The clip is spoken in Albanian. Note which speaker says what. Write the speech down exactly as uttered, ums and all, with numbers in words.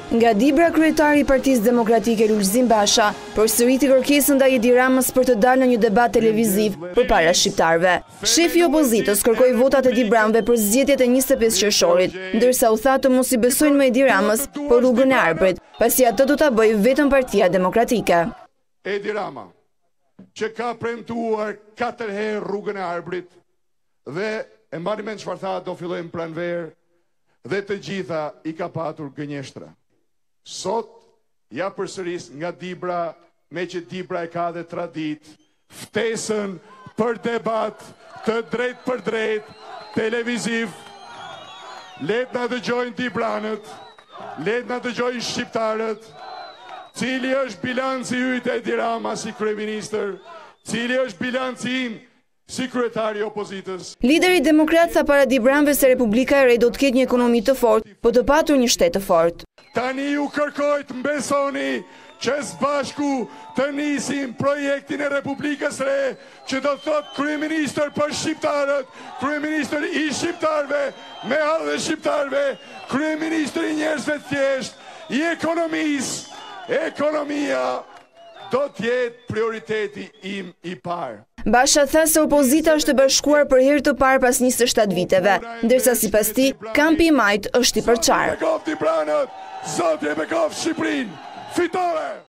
Speaker 1: Nga Dibra, kryetari i Partisë Demokratike Lulzim Basha përsëriti kërkesën ndaj Edi Ramës për të dalë në një debat televiziv përpara shqiptarëve. Shefi i opozitës kërkoi votat e Dibranëve për zgjedhjet e njëzet e pesë qershorit, ndërsa u tha të mos i besojnë me Edi Ramës për rrugën e arbrit, pasi atë do ta bëjë vetëm Partia Demokratike.
Speaker 2: Edi Rama, që ka premtuar katër herë rrugën e arbrit dhe e mbani mend çfarë tha, do fillojmë pranverë dhe të gjitha i ka patur gënjeshtra. Sot, ja përsëris nga Dibra, me që Dibra e ka dhe tradit, ftesën për debat të drejt për drejt, televiziv, let na dëgjojnë Dibranët, let na dëgjojnë shqiptarët, cili është bilanci yt e Edi Rama si kryeministër, cili është bilanci im si kryetari i opozitës.
Speaker 1: Lideri demokrat tha para Dibranëve se Republika e Re do të ketë një ekonomi të fortë, po të patur një shtet të fortë.
Speaker 2: Tani ju kërkoj të mbesoni që së bashku të nisim projektin e Republikës Re, që do thot kryeministër për shqiptarët, kryeministër i shqiptarëve, me hallë dhe shqiptarëve, kryeministër i njerëzve thjesht, i ekonomisë, ekonomia do të jetë prioriteti im i parë.
Speaker 1: Basha tha se opozita është e bashkuar për herë të parë pas njëzet e shtatë viteve, ndërsa sipas tij, kampi i majt është i përçarë.
Speaker 2: Zoti e bekoft Shqipërinë, fitore!